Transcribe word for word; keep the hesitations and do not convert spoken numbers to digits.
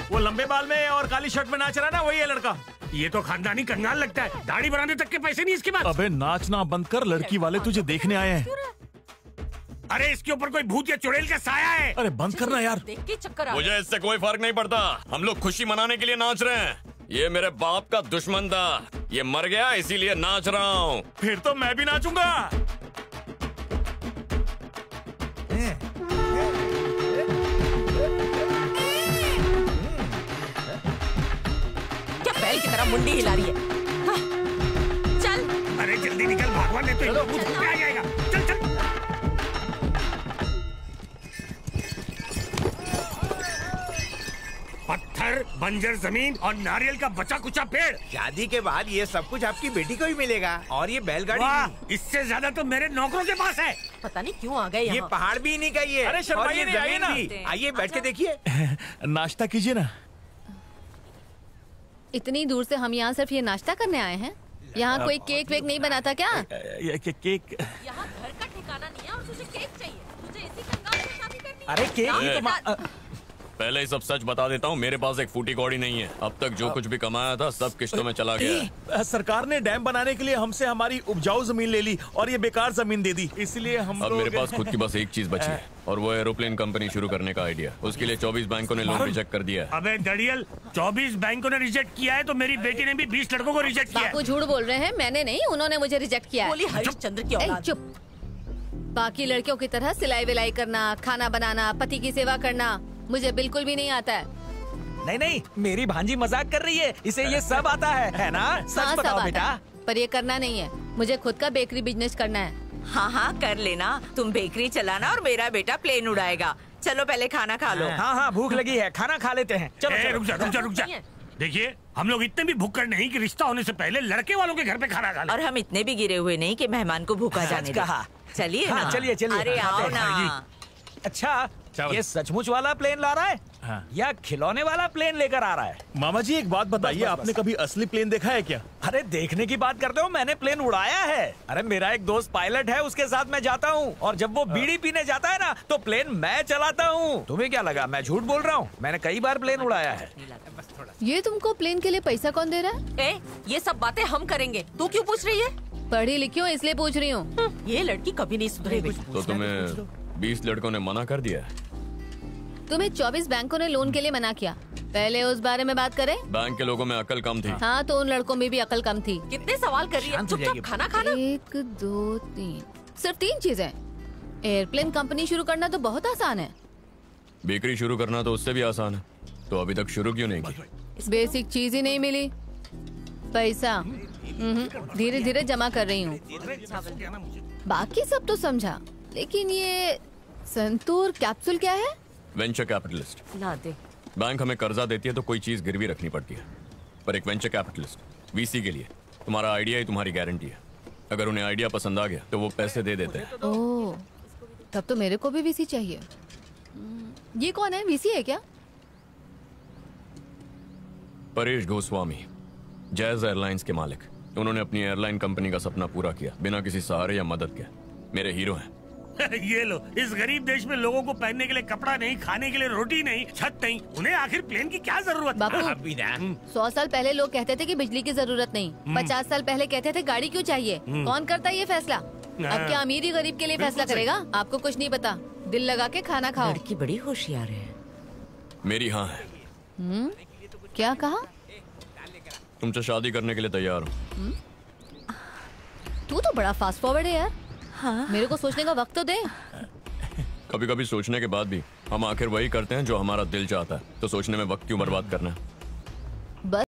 वो लंबे बाल में और काली शर्ट में नाच रहा ना, वही है लड़का। ये तो खानदानी कंगाल लगता है, दाढ़ी बनाने तक के पैसे नहीं इसके पास। अबे नाचना बंद कर, लड़की वाले तुझे देखने आए हैं। अरे इसके ऊपर कोई भूत या चुड़ैल का साया है। अरे बंद करना यार। देख के चक्कर आ मुझे इससे कोई फर्क नहीं पड़ता, हम लोग खुशी मनाने के लिए नाच रहे हैं। ये मेरे बाप का दुश्मन था, ये मर गया इसीलिए नाच रहा हूँ। फिर तो मैं भी नाचूंगा। क्या बैल की तरह मुंडी हिला रही है। हाँ, चल। अरे जल्दी निकल, भगवान ने तो एक भूत पे आ जाएगा। चल चल। पत्थर, बंजर जमीन और नारियल का बचा कुचा पेड़। शादी के बाद ये सब कुछ आपकी बेटी को ही मिलेगा। और ये बैलगाड़ी, वाह, इससे ज्यादा तो मेरे नौकरों के पास है। पता नहीं क्यों आ गए ये यहाँ। पहाड़ भी नहीं का ये। अरे शर्माइए और ये नहीं, आइए जमीन ना। भी। आइए बैठ के देखिए। नाश्ता कीजिए ना। इतनी दूर से हम यहाँ सिर्फ ये नाश्ता करने आए हैं? यहाँ कोई केक वेक नहीं बनाता क्या? ये के, केक यहाँ घर का ठिकाना नहीं है और तुझे केक चाहिए। तुझे इसी कंगाल से शादी करनी है? अरे केक ए, ही तो मा- पहले ही सब सच बता देता हूँ, मेरे पास एक फूटी कौड़ी नहीं है। अब तक जो कुछ भी कमाया था सब किश्तों में चला गया। सरकार ने डैम बनाने के लिए हमसे हमारी उपजाऊ जमीन ले ली और ये बेकार जमीन दे दी, इसलिए हम अब लोग... मेरे पास खुद की बस एक चीज बची है और वो एरोप्लेन कंपनी शुरू करने का आइडिया। उसके लिए चौबीस बैंकों ने लोन रिजेक्ट कर दिया है। अबे दड़ियल, चौबीस बैंकों ने रिजेक्ट किया है तो मेरी बेटी ने भी बीस लड़कों को रिजेक्ट किया है। बापू झूठ बोल रहे हैं, मैंने नहीं, उन्होंने मुझे रिजेक्ट किया है। बोली हरिश्चंद्र की ए, औलाद। चुप। बाकी लड़कियों की तरह सिलाई विलाई करना, खाना बनाना, पति की सेवा करना मुझे बिल्कुल भी नहीं आता है। नहीं नहीं, मेरी भांजी मजाक कर रही है, इसे ये सब आता है, है ना? सच हाँ, सब बताओ आता बेटा। है, पर ये करना नहीं है। मुझे खुद का बेकरी बिजनेस करना है। हाँ हाँ कर लेना, तुम बेकरी चलाना और मेरा बेटा प्लेन उड़ाएगा। चलो पहले खाना खा लो। हाँ हाँ भूख लगी है, खाना खा लेते हैं। चलो ए, चलो। रुक जा रुक जा रुक जा। देखिए, हम लोग इतने भी भूखड़ नहीं कि रिश्ता होने से पहले लड़के वालों के घर पे खाना खा लें। और हम इतने भी गिरे हुए नहीं कि मेहमान को भूखा जाने दें। कहा। चलिए हाँ, ना। चलिए, चलिए। अरे हाँ, आओ हाँ, ना। अच्छा, चावल। ये सचमुच वाला प्लेन ला रहा है हाँ। या खिलौने वाला प्लेन लेकर आ रहा है? मामा जी एक बात बताइए, बस, बस, आपने बस। कभी असली प्लेन देखा है क्या? अरे देखने की बात करते हो, मैंने प्लेन उड़ाया है। अरे मेरा एक दोस्त पायलट है, उसके साथ मैं जाता हूँ और जब वो बीड़ी पीने जाता है ना तो प्लेन मैं चलाता हूँ। तुम्हें क्या लगा मैं झूठ बोल रहा हूँ? मैंने कई बार प्लेन उड़ाया है। ये तुमको प्लेन के लिए पैसा कौन दे रहा है? ए, ये सब बातें हम करेंगे, तू क्यों पूछ रही है? पढ़ी लिखी हूँ इसलिए पूछ रही हूँ। ये लड़की कभी नहीं सुधरेगी। तो तुम्हें बीस लड़कों ने मना कर दिया है? तुम्हें चौबीस बैंकों ने लोन के लिए मना किया, पहले उस बारे में बात करें। बैंक के लोगों में अकल कम थी। हाँ, तो उन लड़कों में भी अकल कम थी। कितने सवाल कर रही है? शांत हो चुपचाप जाइए। खाना खाना। एक दो तीन, सिर्फ तीन चीजें। एयरप्लेन कंपनी शुरू करना तो बहुत आसान है। बेकरी शुरू करना तो उससे भी आसान है, तो अभी तक शुरू क्यों नहीं की? बेसिक चीज ही नहीं मिली, पैसा। धीरे धीरे जमा कर रही हूँ। बाकी सब तो समझा, लेकिन ये संतूर कैप्सूल क्या है? Venture capitalist. ला दे। बैंक हमें कर्जा देती है तो कोई चीज गिरवी रखनी पड़ती है, पर एक वेंचर कैपिटलिस्ट वीसी के लिए तुम्हारा आइडिया ही तुम्हारी गारंटी है। अगर उन्हें आइडिया पसंद आ गया तो वो पैसे दे देते हैं। ओह, तब तो मेरे को भी वीसी चाहिए। ये कौन है? वीसी है क्या? परेश गोस्वामी, जैज एयरलाइंस के मालिक। उन्होंने अपनी एयरलाइन कंपनी का सपना पूरा किया बिना किसी सहारे या मदद के। मेरे हीरो हैं। ये लो, इस गरीब देश में लोगों को पहनने के लिए कपड़ा नहीं, खाने के लिए रोटी नहीं, छत नहीं, उन्हें आखिर प्लेन की क्या जरूरत? बापू, अभी ना। सौ साल पहले लोग कहते थे कि बिजली की जरूरत नहीं, पचास साल पहले कहते थे गाड़ी क्यों चाहिए। कौन करता है ये फैसला? अब क्या अमीर ही गरीब के लिए फैसला करेगा? आपको कुछ नहीं पता, दिल लगा के खाना खाओ। लड़की बड़ी होशियार है। मेरी हाँ है। हम्म, क्या कहा? तुमसे शादी करने के लिए तैयार हूँ। तू तो बड़ा फास्ट फॉरवर्ड है यार। हाँ? मेरे को सोचने का वक्त तो दे। कभी कभी सोचने के बाद भी हम आखिर वही करते हैं जो हमारा दिल चाहता है, तो सोचने में वक्त क्यों बर्बाद करना है?